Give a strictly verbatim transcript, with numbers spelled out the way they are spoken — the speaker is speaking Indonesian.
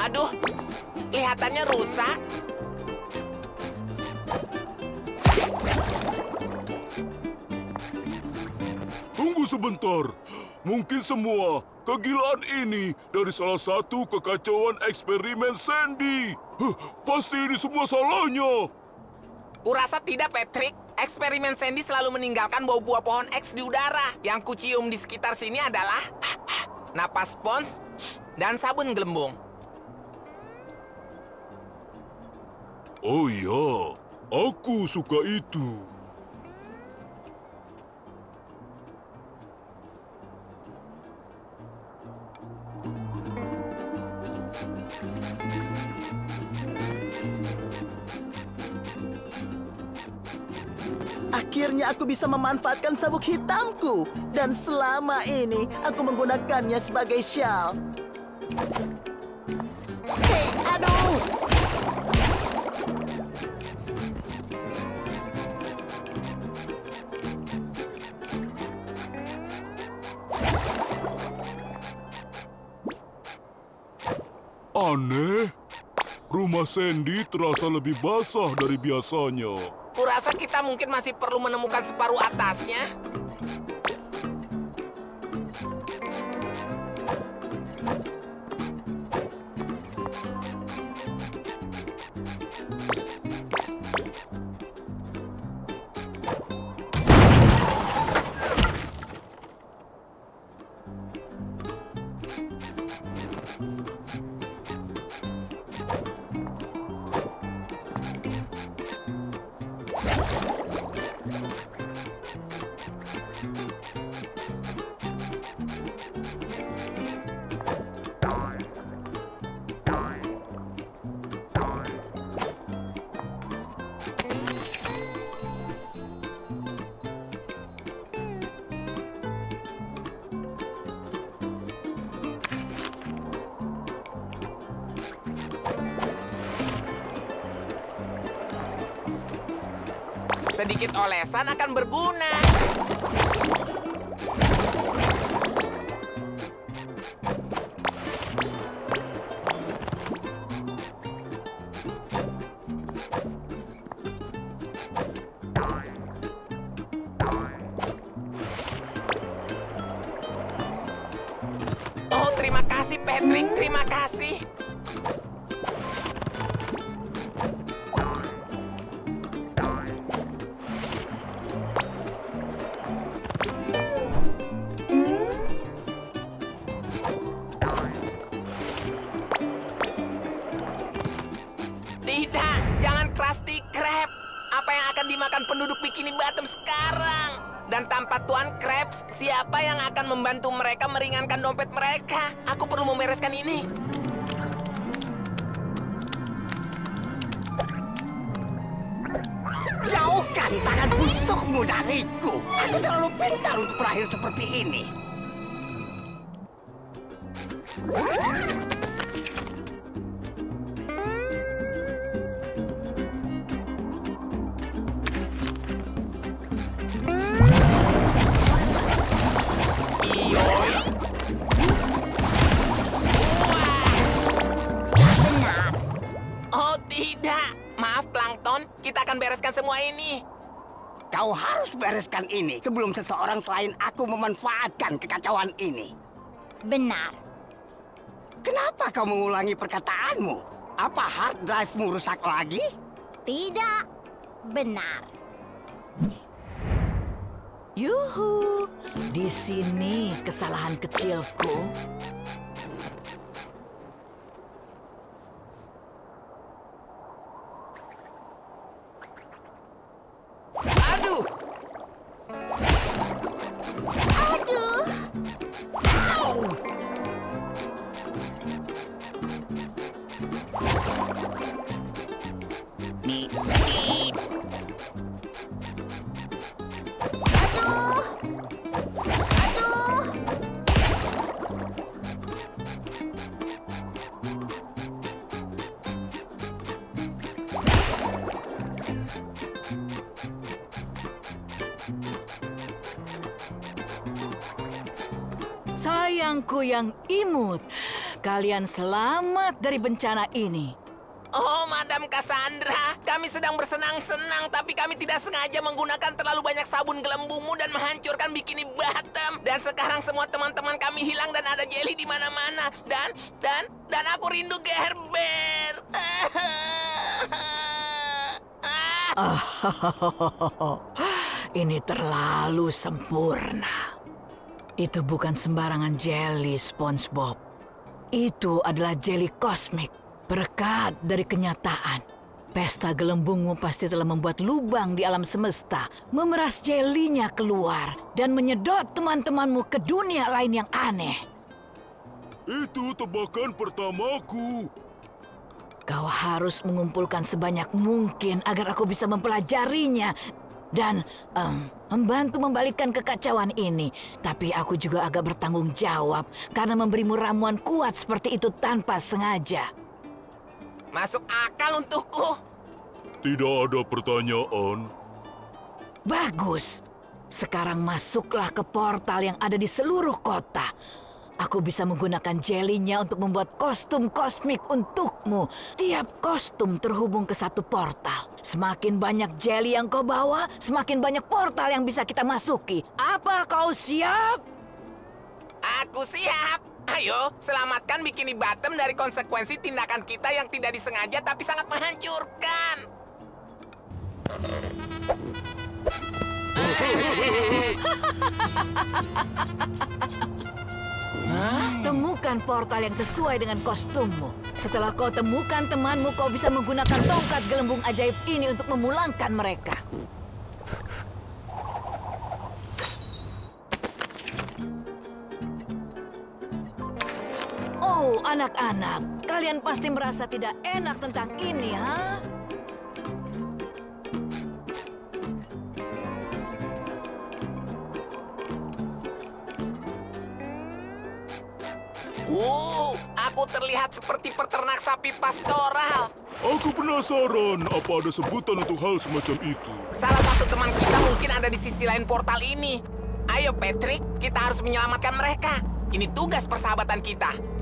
Aduh, kelihatannya rusak. Tunggu sebentar. Mungkin semua kegilaan ini dari salah satu kekacauan eksperimen Sandy. Huh, pasti ini semua salahnya. Kurasa tidak, Patrick. Eksperimen Sandy selalu meninggalkan bau buah pohon X di udara. Yang kucium di sekitar sini adalah napas spons dan sabun gelembung. Oh iya, aku suka itu. Akhirnya aku bisa memanfaatkan sabuk hitamku. Dan selama ini aku menggunakannya sebagai syal. Hei, aduh! Aneh. Rumah Sandy terasa lebih basah dari biasanya. Kurasa kita mungkin masih perlu menemukan separuh atasnya. Sedikit olesan akan berguna. Oh, terima kasih, Patrick. Terima kasih. Tidak, jangan Krusty Krab. Apa yang akan dimakan penduduk Bikini Bottom sekarang? Dan tanpa Tuan Krabs, siapa yang akan membantu mereka meringankan dompet mereka? Aku perlu membereskan ini. Jauhkan tangan busukmu dariku. Aku terlalu pintar untuk berakhir seperti ini. Oh tidak, maaf Plankton, kita akan bereskan semua ini. Kau harus bereskan ini sebelum seseorang selain aku memanfaatkan kekacauan ini. Benar. Kenapa kau mengulangi perkataanmu? Apa hard drive-mu rusak lagi? Tidak. Benar. Yuhu, di sini kesalahan kecilku. Aduh! Aduh! Au! Beep, beep. Aduh! Aduh! Sayangku yang imut, kalian selamat dari bencana ini. Oh, Madam Cassandra, kami sedang bersenang-senang, tapi kami tidak sengaja menggunakan terlalu banyak sabun gelembungmu dan menghancurkan Bikini Bottom. Dan sekarang semua teman-teman kami hilang dan ada jelly di mana-mana. Dan, dan, dan aku rindu Gerber. Ini terlalu sempurna. Itu bukan sembarangan jelly, SpongeBob. Itu adalah jelly kosmik. Berkat dari kenyataan, pesta gelembungmu pasti telah membuat lubang di alam semesta, memeras jelinya keluar, dan menyedot teman-temanmu ke dunia lain yang aneh. Itu tebakan pertamaku. Kau harus mengumpulkan sebanyak mungkin agar aku bisa mempelajarinya dan um, membantu membalikkan kekacauan ini. Tapi aku juga agak bertanggung jawab karena memberimu ramuan kuat seperti itu tanpa sengaja. Masuk akal untukku. Tidak ada pertanyaan. Bagus. Sekarang masuklah ke portal yang ada di seluruh kota. Aku bisa menggunakan jelinya untuk membuat kostum kosmik untukmu. Tiap kostum terhubung ke satu portal. Semakin banyak jeli yang kau bawa, semakin banyak portal yang bisa kita masuki. Apa kau siap? Aku siap. Ayo, selamatkan Bikini Bottom dari konsekuensi tindakan kita yang tidak disengaja tapi sangat menghancurkan. Temukan portal yang sesuai dengan kostummu. Setelah kau temukan temanmu, kau bisa menggunakan tongkat gelembung ajaib ini untuk memulangkan mereka. Oh, anak-anak, kalian pasti merasa tidak enak tentang ini, ha? Wow, aku terlihat seperti peternak sapi pastoral. Aku penasaran apa ada sebutan untuk hal semacam itu. Salah satu teman kita mungkin ada di sisi lain portal ini. Ayo, Patrick, kita harus menyelamatkan mereka. Ini tugas persahabatan kita.